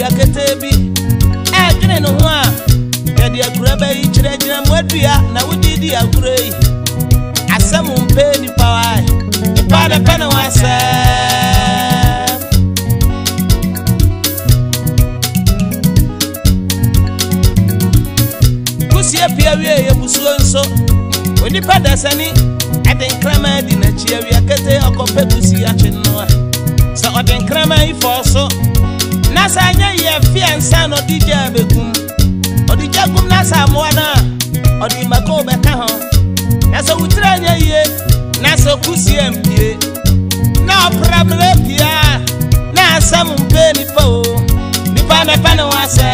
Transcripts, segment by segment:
dua ketebi dwene no ho a ya de akura ba yi kyeregyina mwadua na wodidi akura yi asem mpe ni pawai nipa da pena wasa kusie pia wie ye busuo nso onipa da sani eden krama di na chia wi akete okope kusi ache no so eden krama ifo so na sanya ye fiansa no DJ begum odija gum na sa moana odi mako be ka ho na so wutra nya ye na so kusi empie na problem pia na sam mpe ni po ni pa na pa na wase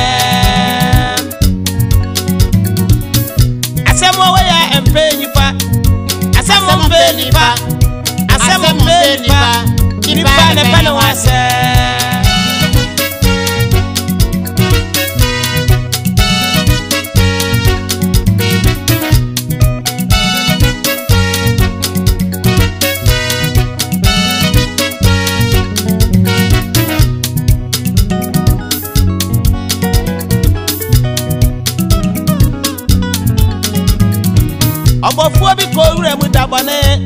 asemo we ya empe ni pa asemo mpe ni pa asemo mpe ni pa ni pa na pa na wase Obofuo bi ko wure mu dabane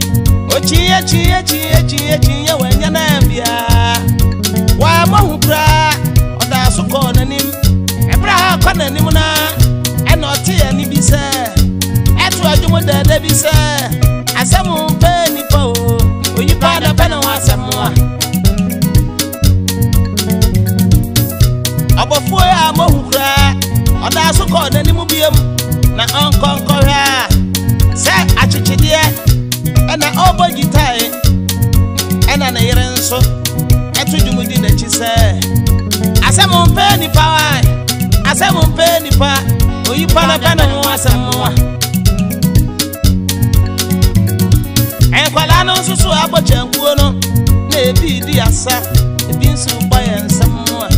ochiye wanya na mbia wa mahukra oda so ko nanim ebra ha ko nanim na eno te ya ni bi se eto adwumo dada bi se asemu pe ni po oyipa da pe na wasemu a obofuo ya mahukra oda so ko nanim biem na onkonko ha se achichidie ena obo gitai ena na yerenso etudumudi na chi se asemu mpe ni pa asemu mpe ni pa oyipa na bana no asemu a enkwala no susu abochankuo no na ebi di asa ebi nsu gba yensemu a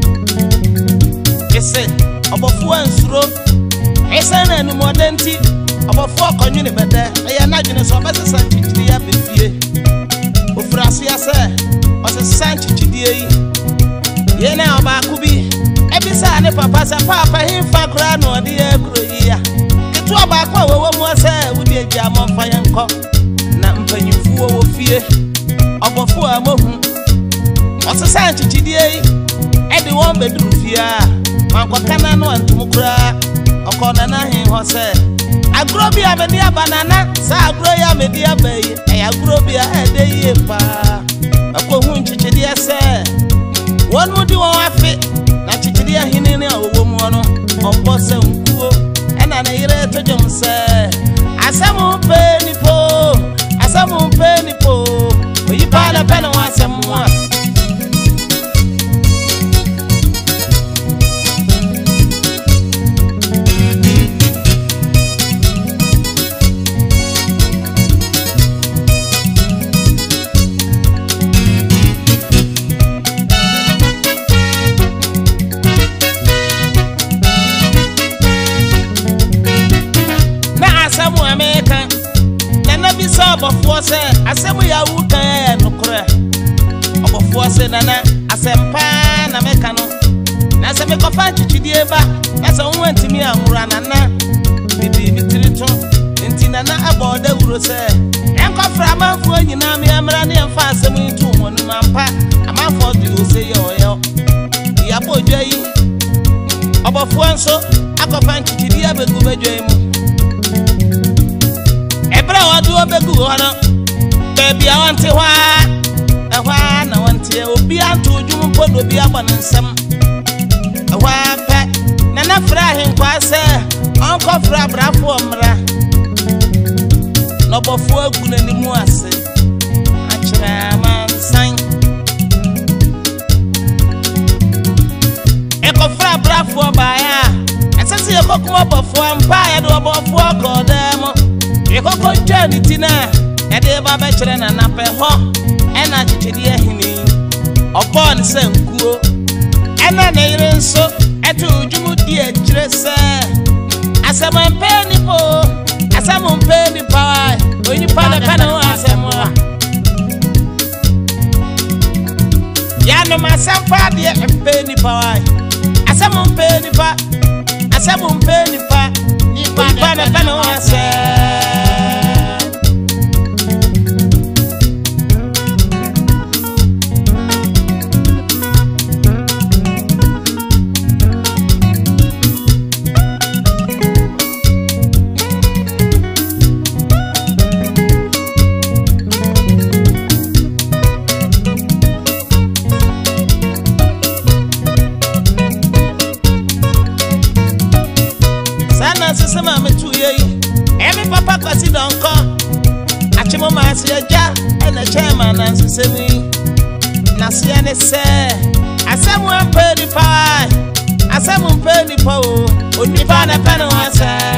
ese obofu ansuro ese na enu modenti obofu akonyu ne bede ya na dwene so obesesa chichiri ya befie ofraso ya se osesa chichiri yi ye na obakubi ebisa ne papa sa papa himfa kura no ode ya kuro yi ya ketu obakwa wowo mu ase wudi agya monfa yenko na mpanyifu wo fie obofu amohu osesa chichiri yi ede won beduru fie a manko kana no antum kura okona na hin ho se agrobia media banana sa agroya media bay e agrobia ede ye pa akohu nchichidi ese won mudi won afi na chichidi ahini ne owo mu no opo se nkuo ena na yire tojom se asemu pe ni po oyipa la pena wasemu a obofuo se asemu ya wukan ya nokore obofuo se nana asempa na meka no na se mekofa chichidie ba na se won antimi anwura nana bidi mitiri to enti nana aboda wuro se enkofra amanfo nyina me amra ne emfa asemu ntu wonu mampa amanfo de ose yo ya bodwa yi obofuo nso akofa chichidie begu bedwa mu wadu obegu hono baby I want hwa na wantie obi anto odwum podo bi abana nsem hwa pe na fra hin kwa se onko fra brafo omra no bofu agu na nimu ase achira mansan eko fra brafo ba ya asase yekokuma bofu ampa ya do bofu akodemo yekoko jani tina ede baba chere na nape ho ena chichidi ahini obon se nkuo ena na yire nso etu ujumu di ejire se asema mpeni po asema mpeni pa onyi pa na kana asema ya no my sampa dear and penny pie. As I'm on penny pa, as I'm on penny pa, Nipana Panoa. Every papa kwasi don't come. Achimo masi aja and the chairman and semi. Nasiane say, Asamu penny pie, Asamu penny po, Unipana Panoa.